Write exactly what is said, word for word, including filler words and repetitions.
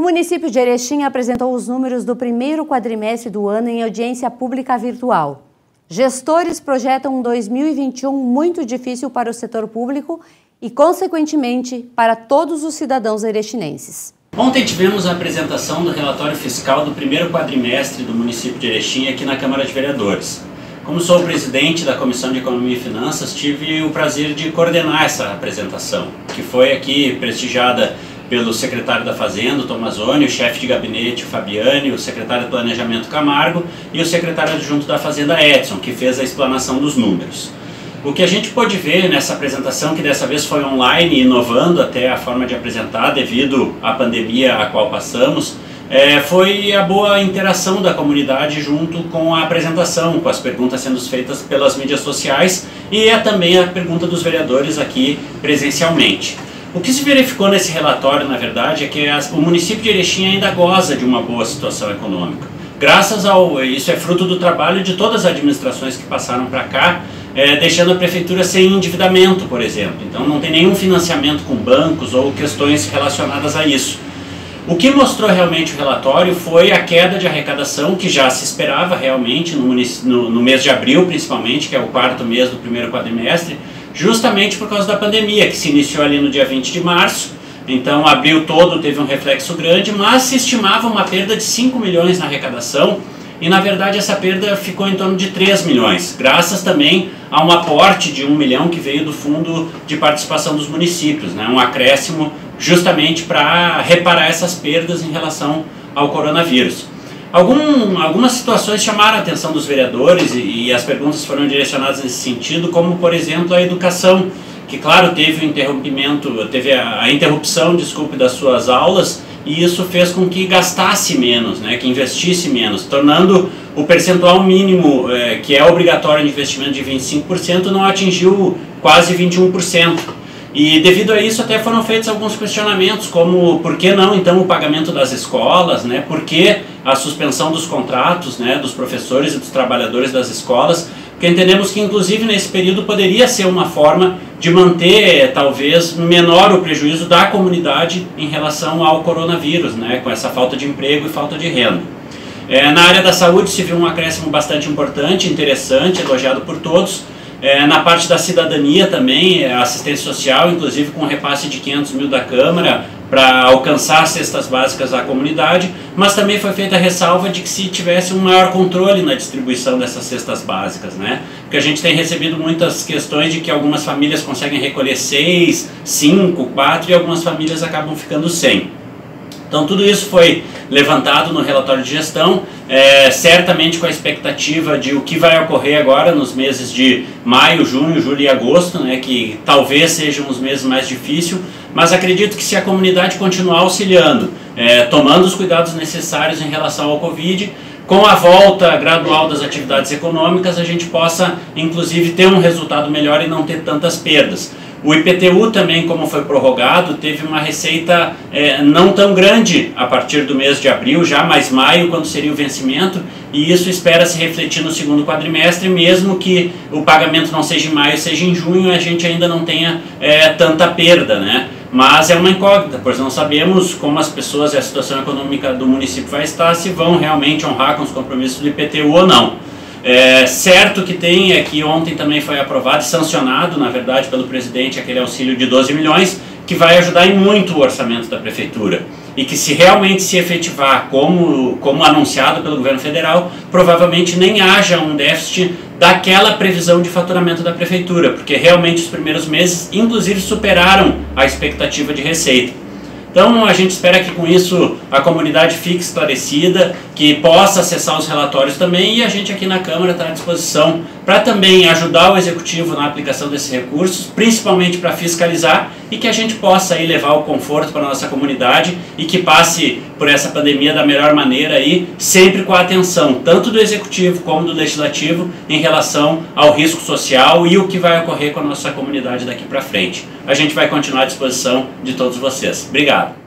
município de Erechim apresentou os números do primeiro quadrimestre do ano em audiência pública virtual. Gestores projetam um dois mil e vinte e um muito difícil para o setor público e, consequentemente, para todos os cidadãos erechinenses. Ontem tivemos a apresentação do relatório fiscal do primeiro quadrimestre do município de Erechim aqui na Câmara de Vereadores. Como sou o presidente da Comissão de Economia e Finanças, tive o prazer de coordenar essa apresentação, que foi aqui prestigiada pelo secretário da Fazenda, o Tomazoni, o chefe de gabinete, o Fabiani, o secretário de Planejamento, Camargo, e o secretário adjunto da Fazenda, Edson, que fez a explanação dos números. O que a gente pôde ver nessa apresentação, que dessa vez foi online, inovando até a forma de apresentar devido à pandemia a qual passamos, é, foi a boa interação da comunidade junto com a apresentação, com as perguntas sendo feitas pelas mídias sociais e é também a pergunta dos vereadores aqui presencialmente. O que se verificou nesse relatório, na verdade, é que as, o município de Erechim ainda goza de uma boa situação econômica. Graças ao... isso é fruto do trabalho de todas as administrações que passaram para cá, é, deixando a prefeitura sem endividamento, por exemplo. Então não tem nenhum financiamento com bancos ou questões relacionadas a isso. O que mostrou realmente o relatório foi a queda de arrecadação, que já se esperava realmente no, no, no mês de abril, principalmente, que é o quarto mês do primeiro quadrimestre, justamente por causa da pandemia, que se iniciou ali no dia vinte de março, então abril todo teve um reflexo grande, mas se estimava uma perda de cinco milhões na arrecadação, e na verdade essa perda ficou em torno de três milhões, graças também a um aporte de um milhão que veio do Fundo de Participação dos Municípios, né, um acréscimo justamente para reparar essas perdas em relação ao coronavírus. Algum, algumas situações chamaram a atenção dos vereadores e, e as perguntas foram direcionadas nesse sentido, como por exemplo a educação, que claro teve o interrompimento, teve a, a interrupção, desculpe, das suas aulas, e isso fez com que gastasse menos, né, que investisse menos, tornando o percentual mínimo é, que é obrigatório de investimento de vinte e cinco por cento não atingiu quase vinte e um por cento. E devido a isso até foram feitos alguns questionamentos, como por que não então o pagamento das escolas, né? Por que a suspensão dos contratos, né, dos professores e dos trabalhadores das escolas, porque entendemos que inclusive nesse período poderia ser uma forma de manter talvez menor o prejuízo da comunidade em relação ao coronavírus, né, com essa falta de emprego e falta de renda. É, na área da saúde se viu um acréscimo bastante importante, interessante, elogiado por todos. É, na parte da cidadania também, assistência social, inclusive com repasse de quinhentos mil da Câmara para alcançar cestas básicas à comunidade, mas também foi feita a ressalva de que se tivesse um maior controle na distribuição dessas cestas básicas, né? Porque a gente tem recebido muitas questões de que algumas famílias conseguem recolher seis, cinco, quatro e algumas famílias acabam ficando sem. Então tudo isso foi levantado no relatório de gestão, é, certamente com a expectativa de o que vai ocorrer agora nos meses de maio, junho, julho e agosto, né, que talvez sejam os meses mais difíceis, mas acredito que se a comunidade continuar auxiliando, é, tomando os cuidados necessários em relação ao Covid, com a volta gradual das atividades econômicas, a gente possa inclusive ter um resultado melhor e não ter tantas perdas. O I P T U também, como foi prorrogado, teve uma receita é, não tão grande a partir do mês de abril, já mais maio, quando seria o vencimento, e isso espera se refletir no segundo quadrimestre, mesmo que o pagamento não seja em maio, seja em junho, a gente ainda não tenha é, tanta perda, né? Mas é uma incógnita, pois não sabemos como as pessoas e a situação econômica do município vai estar, se vão realmente honrar com os compromissos do I P T U ou não. É, certo que tem, é que ontem também foi aprovado e sancionado, na verdade, pelo presidente, aquele auxílio de doze milhões, que vai ajudar em muito o orçamento da prefeitura. E que se realmente se efetivar como, como anunciado pelo governo federal, provavelmente nem haja um déficit daquela previsão de faturamento da prefeitura, porque realmente os primeiros meses, inclusive, superaram a expectativa de receita. Então a gente espera que com isso a comunidade fique esclarecida, que possa acessar os relatórios também, e a gente aqui na Câmara está à disposição para também ajudar o Executivo na aplicação desses recursos, principalmente para fiscalizar, e que a gente possa aí levar o conforto para a nossa comunidade e que passe por essa pandemia da melhor maneira aí, sempre com a atenção tanto do Executivo como do Legislativo em relação ao risco social e o que vai ocorrer com a nossa comunidade daqui para frente. A gente vai continuar à disposição de todos vocês. Obrigado.